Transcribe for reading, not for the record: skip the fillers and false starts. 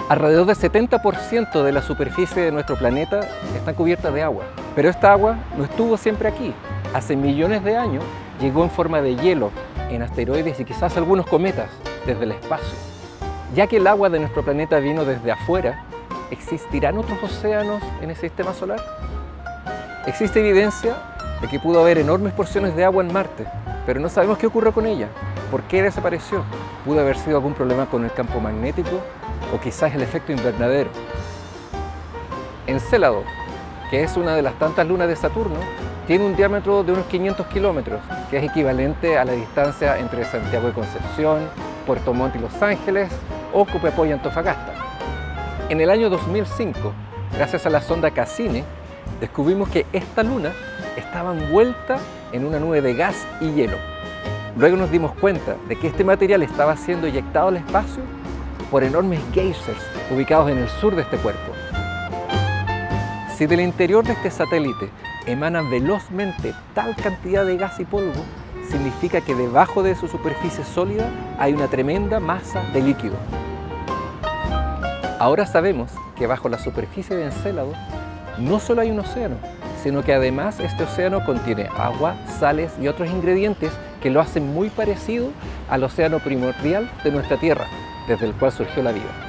Alrededor del 70% de la superficie de nuestro planeta está cubierta de agua. Pero esta agua no estuvo siempre aquí. Hace millones de años llegó en forma de hielo, en asteroides y quizás algunos cometas, desde el espacio. Ya que el agua de nuestro planeta vino desde afuera, ¿existirán otros océanos en el sistema solar? Existe evidencia de que pudo haber enormes porciones de agua en Marte, pero no sabemos qué ocurrió con ella. ¿Por qué desapareció? ¿Pudo haber sido algún problema con el campo magnético o quizás el efecto invernadero? Encélado, que es una de las tantas lunas de Saturno, tiene un diámetro de unos 500 kilómetros, que es equivalente a la distancia entre Santiago de Concepción, Puerto Montt y Los Ángeles o Copiapó y Antofagasta. En el año 2005, gracias a la sonda Cassini, descubrimos que esta luna estaba envuelta en una nube de gas y hielo. Luego nos dimos cuenta de que este material estaba siendo eyectado al espacio por enormes geysers ubicados en el sur de este cuerpo. Si del interior de este satélite emana velozmente tal cantidad de gas y polvo, significa que debajo de su superficie sólida hay una tremenda masa de líquido. Ahora sabemos que bajo la superficie de Encélado no solo hay un océano, sino que además este océano contiene agua, sales y otros ingredientes que lo hacen muy parecido al océano primordial de nuestra Tierra, desde el cual surgió la vida.